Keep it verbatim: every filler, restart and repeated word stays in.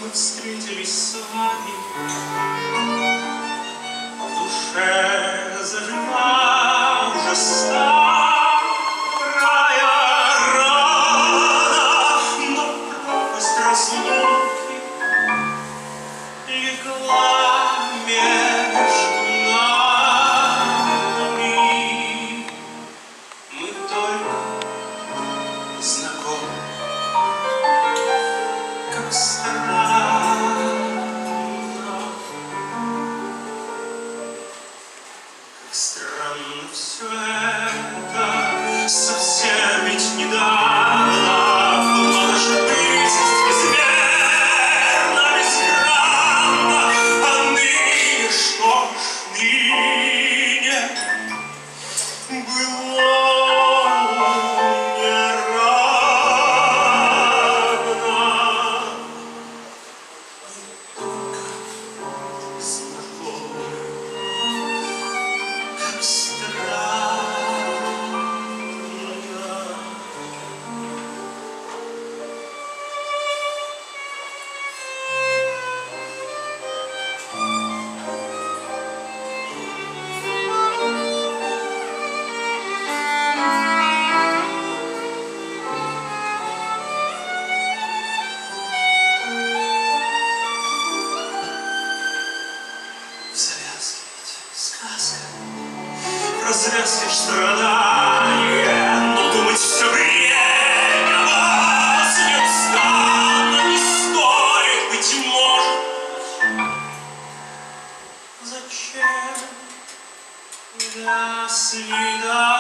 мы встретились с вами, в душе зажила уже старая рана, но пропасть разлуки легла между нами. Мы только знакомы, как странно, как странно все это, совсем ведь недавно было жить безмерно, безгранно, а ныне что ж ныне было развязки страдания, но думать все время вас неустанно не стоит, быть может. Зачем до свидания?